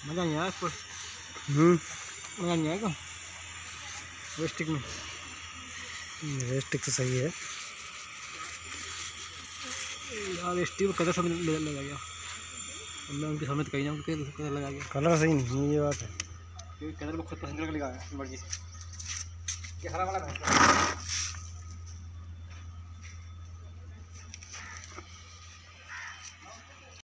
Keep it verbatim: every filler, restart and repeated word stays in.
मज़ा नहीं आया इसको। हम्म मज़ा नहीं आएगा रस्टिक में। रस्टिक तो सही है यार रस्टिक में कलर सब लगा गया। मैं उनके सामने तो कहीं ना उनके कलर लगा गया। कलर सही नहीं, ये बात है क्योंकि कलर को खुद पसंद करके लगाया मर्जी से। ये हरा वाला